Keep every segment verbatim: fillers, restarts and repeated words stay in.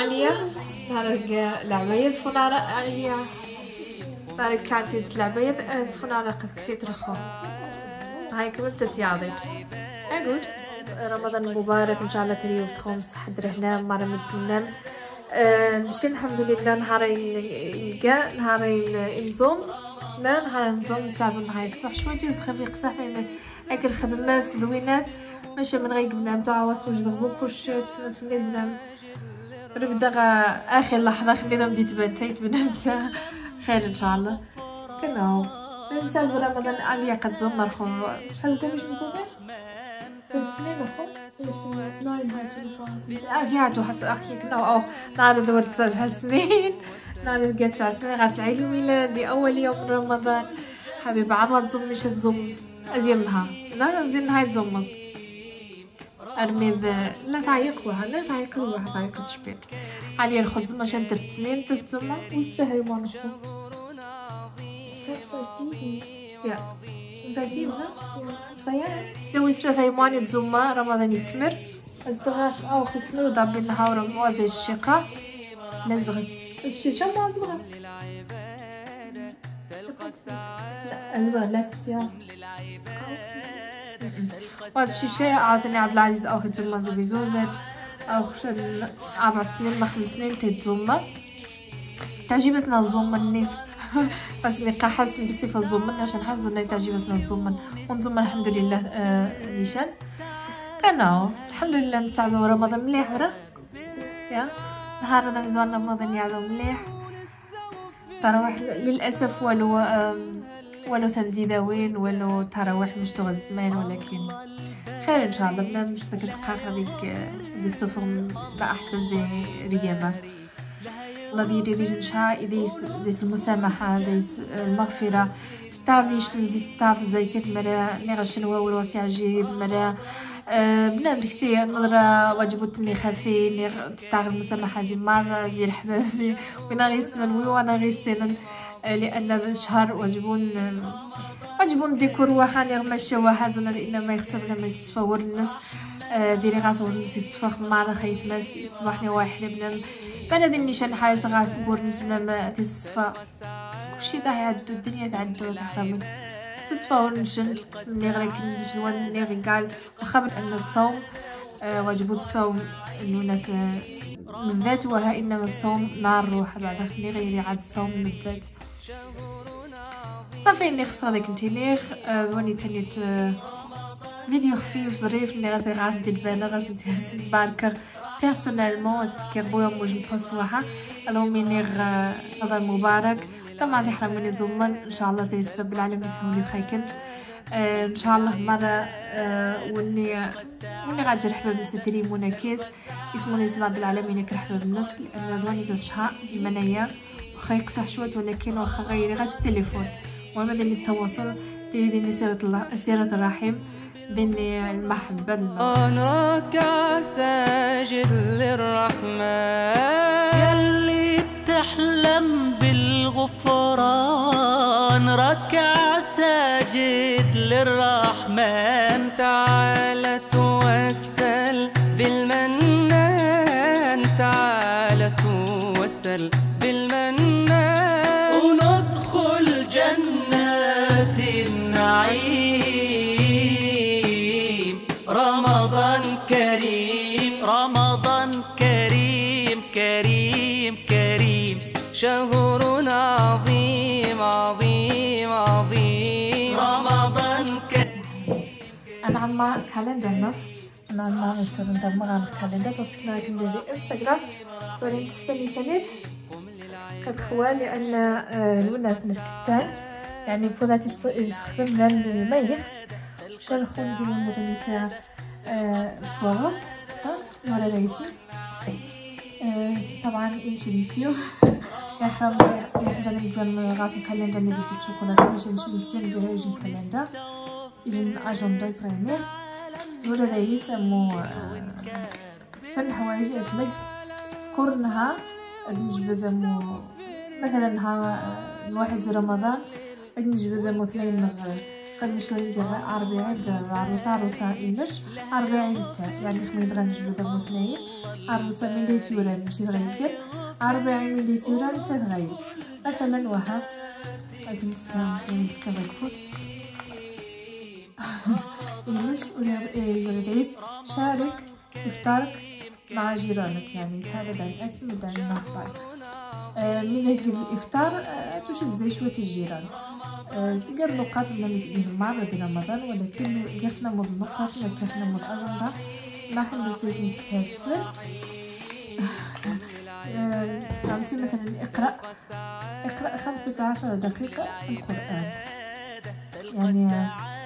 عليا نهار العباية فنارة عليا نهار كانت العباية فنارة قد كسيت رخو هاي كملت تياضيت اقول رمضان مبارك ان شاء الله تريو تخوم صحة هنا مرة متمنى نشي الحمد لله نهارين يلقى نهارين ينظم لا نهار نظم نتعب نهار الصباح شويه جيز خفيق صافي اكل خدمات زوينات ماشي من غير بنام تعاوس وجد بوكوش تسنى بنام نبدا اخر لحظه خلينا بديت بنتيت بنام خير ان شاء الله كناو نسال رمضان عليا قد زوم مرخو شحال كان باش نزومر ثلاث سنين اخو نايم هاجي هاتو حس اخي كنا او نهار دور تسع سنين نهار لقيت تسع سنين غاس العيد الميلادي اول يوم رمضان حبيبي عاد تزوم مش تزوم ازين نهار لا ازين نهار تزوم ارمي لا تعيق وها لا تعيق وها تعيق تشبيت علي الخبز ما شان ثلاث سنين تتزوم وستهي ما نخو يا فاتيمها فيا لو يسرى ثيماني تزوما رمضان يكمر الزغاف او يكمر وداب النهار موازي الشقة لازغي الشيشة ما ازغى لا ازغى لا تسيا وهذا الشيشة عاوتاني عبد العزيز او تزوما زوبي زوزت او خشن اربع سنين ما خمس سنين تتزوما تعجي بس نزوما النيف بس نلقى حاسم بصفة زومن عشان حاسس اني تعجب بس نزومن ونزومن الحمد لله آه نيشان كانوا الحمد لله نسعدوا رمضان مليح ورا يا نهار هذا مزوان رمضان يعدو مليح تراوح للاسف ولو آه ولو تمزيداوين ولو تراوح مش تغ الزمان ولكن خير ان شاء الله بلا مش تلقى بيك دي السفر لا احسن زي ريامه الله ديري ديج نشاء ديس ديس المسامحة ديس المغفرة تعزيش نزيد طاف زي كت مرة نغش نواول وسع جيب مرة أه بنادم كسي نظرة واجبوتني خفي نغ تتاغ المسامحة زي مرة زي الحباب زي وينا غيسنا ويوانا غيسنا لأن هذا الشهر واجبون واجبون ديكور واحد نغمشي واحد زنا لأن ما يخسر لما يستفور الناس أه ديري غاس ورنس يصفخ مرة خيط ماس صباحنا واحد بنام بلد النيشان حاجة غاس نقول نسمع ما تصفى كلشي تعدو الدنيا تعدو تحرمي تصفى ونشن ملي غير كنشن ملي غير قال وخبر أن الصوم آه واجب الصوم إنه في من ذاتها إنما الصوم نار الروح بعد خلي غير عاد الصوم من الذات صافي اللي خصها ديك نتيليخ آه وني تنيت آه فيديو خفيف ظريف اللي غاسي غاس ندير بالنا غاس ندير باركر بيرسونيلمون تسكر بويا موج نبوست واحد الو منير رمضان مبارك طبعا يحرمني زومن ان شاء الله تيس رب العالمين يسهل لي خيكنت آه ان شاء الله مره آه وني وني غاجر حباب مستري مناكيس اسموني رب العالمين كرحباب الناس لان دواني تشحاء المنايا وخيق صح شويه ولكن واخا غيري غاس التليفون المهم ديال التواصل تريدني سيره سيره الرحم بيني المحبة أنا ركع ساجد للرحمن يلي بتحلم بالغفران ركع ساجد للرحمن تعال توسل بالمنان تعال توسل بالمنان وندخل جنات النعيم رمضان كريم رمضان كريم كريم كريم شهر عظيم عظيم عظيم رمضان كريم أنا عم كالندر أنا عم نشتغل ندمر على الكالندر تسكنا كندير انستغرام ولين تستني ثانيت قد خوالي لأن لونا في الكتان يعني بودات يستخدم لان ما يخس شرخون بين المدنية شواغل ولا ليسن طبعا إنشي مسيو يحرم يحجن مزال غاس الكالندر اللي بيجي شوكولاتة إنشي مسيو اللي بيجي يجن كالندر يجن أجندة صغيرين ولا ليس مو شن حوايج يطلق كورنها نجبد مو مثلا ها الواحد زي رمضان نجبد مو ثنين قد مشوي جرا أربعين عروسة عروسة إيمش أربعين تاع يعني خميد غنجبد مثنين عروسة من دي سوران ماشي تغير أربعين من دي سوران تغير مثلا وها أجل سلام كين تسوي كفوس إيمش ويريس شارك إفطارك مع جيرانك يعني هذا ده الاسم ده المخبر. آه من هيك الإفطار آه توجد زي شوية الجيران آه تلقى النقاط اللي تجيهم مرة برمضان ولكن يخنا من النقاط يخنا من الأجندة ما حنا لازم نستفد. خمسة آه مثلا اقرأ اقرأ خمسة عشر دقيقة القرآن يعني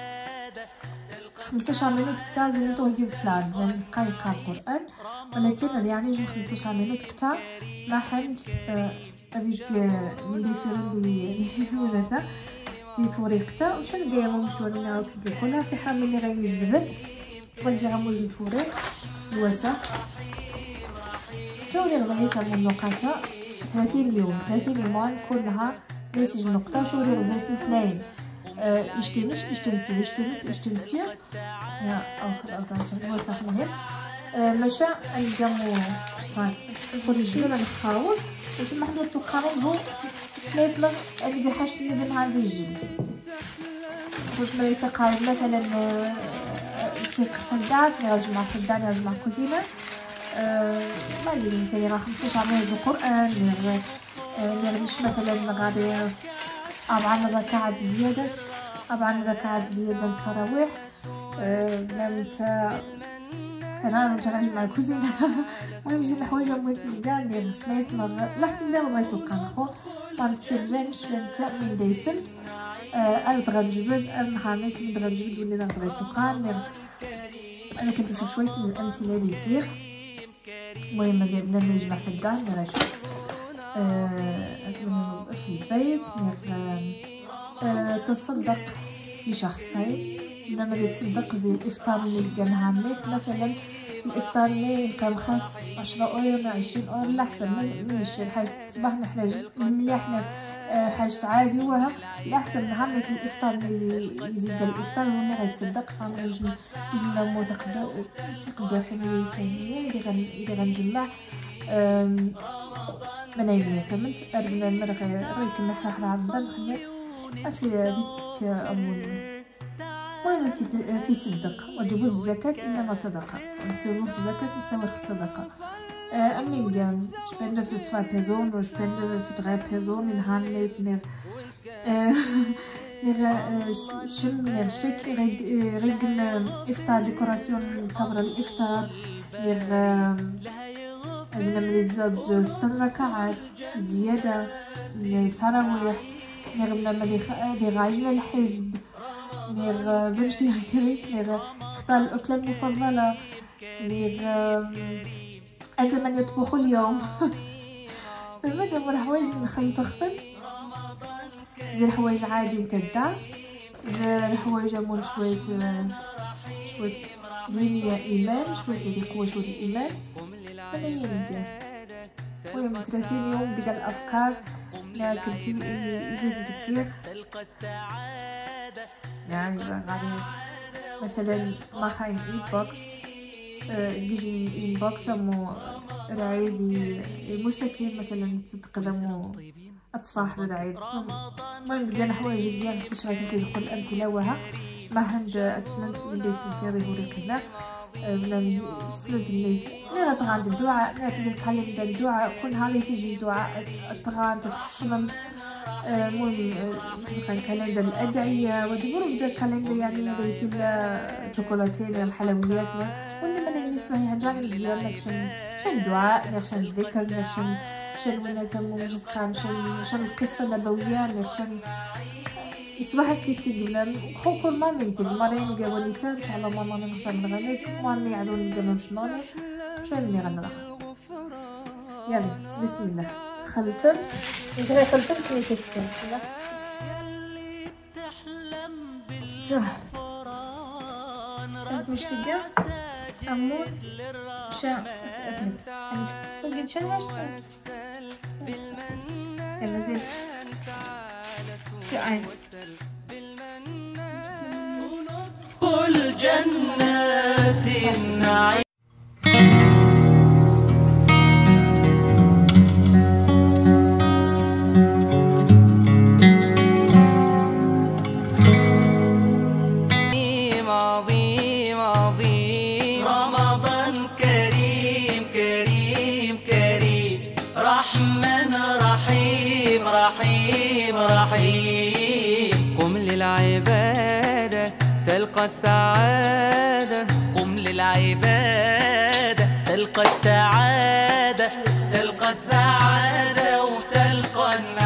خمسطاش مينوت كتا زي نتو هيك بلان يعني بقى يقرا القران ولكن يعني جو خمسطاش مينوت كتا ما حد هذيك من دي سوران دي ولاتها في طريقته وش نلقى مو مشتورين راك كلها في حال اللي غيجبدك بغي غاموج الفوريق الوسخ شو اللي غادي يسمو النقطه ثلاثين يوم ثلاثين يوم كلها ليس نقطه شو اللي غادي يسمو اثنين اشتمش اشتمسيو اشتمس اشتمسيو يا او خلاص هو صح مهم مشى الجمو صار كل شيء نخاول واش محدود تقارن هو سلايف لغ اللي حاش ندير هذا الجن واش ما يتقارن مثلا تسيق خدات يجمع خدان يجمع كوزينه ما ادري انت راه خمسطاش عام القران اللي مش مثلا غادي أربع ركعات زيادة أربع ركعات زيادة التراويح نمت أنا نمت مع الكوزينة المهم جينا حوايج مهم كاع اللي غسلت لحسن دابا بغيتو كنخو مانسيرنش نتا من ديسنت أرد غنجبد نهارنيت من غنجبد ولي غنبغيتو كان أنا كنت وش شوية من الأمثلة اللي دير المهم دابا بلا يجمع في الدار اللي راكت أتمنى في البيت أه تصدق لشخصين لما يتصدق زي الإفطار اللي لقى نهارنيت مثلا الإفطار اللي كان خاص عشرة أورو ولا عشرين أورو الأحسن من الشي حاجة الصباح نحتاج مليح حاجة عادي وها الأحسن نهارنيت الإفطار اللي يزي يزيد الإفطار هو اللي غيتصدق فما يجي يجي نمو تقدو تقدو حلو يسميه اللي غنجمع منايمين فهمت أرنا مرة ريك محنا حنا عبدا خلي أثي ريسك أول المهم كي تصدق وجبوا الزكاة إنما صدقة نسوي الزكاة نسوي الصدقة أمين كان شبنا في zwei Personen oder spende für drei Personen in Handel نر نر شم نر شك رجل إفطار ديكوراسيون تبر الإفطار نر نعمل الزوج ست ركعات زيادة للتراويح نعمل لغاجنا الحزب نغ بنشتي كريك نغ اختار الأكلة المفضلة نغ أتمنى يطبخوا اليوم فماذا مر حوايج نخلط خفل زي الحوايج عادي متدع زي الحوايج مول شوية شوية دينية إيمان شوية دي قوة شوية إيمان ملايين ندير المهم ثلاثين يوم ديال الأفكار لا كنتي إزاز دكير يعني غادي مثلا ما خاين إي بوكس يجي يجي بوكس مو رعيب المساكين مثلا تتقدموا أطفاح بالعيد المهم ديال حوايج ديال تشغل تدخل الأمثلة وها ما هند أتسنت اللي سنتيري هوري كذا من سنت اللي لا تغاند الدعاء لا تتكلم ديال الدعاء كل هذا يسجل دعاء تغاند تحفظن المهم كان كالندر الأدعية وجبروا بدا كالندر يعني ليس إلا شوكولاتين ولا حلويات وإنما اللي نسمع يعني مزيان لك شن شن دعاء لك شن ذكر لك شن شن ولا كم موجز خان شن شن القصة النبوية لك شن يصبح كيستي قبل هو كل ما من تجمرين قبلتها إن شاء الله ماما نغسل الغنيك ما اللي يعدون قبل شنوني شن اللي غنى يلا بسم الله خلطت مش هي خلطت كي تكسر كذا صح انت مش تلقى امور شا اكلك انت قلت شنو واش يلا زيد في عين جنات النعيم. عظيم عظيم رمضان كريم كريم كريم رحمن رحيم رحيم رحيم. قم للعبادة تلقى السعادة، قم للعبادة تلقى السعادة، تلقى السعادة وتلقى النعيم.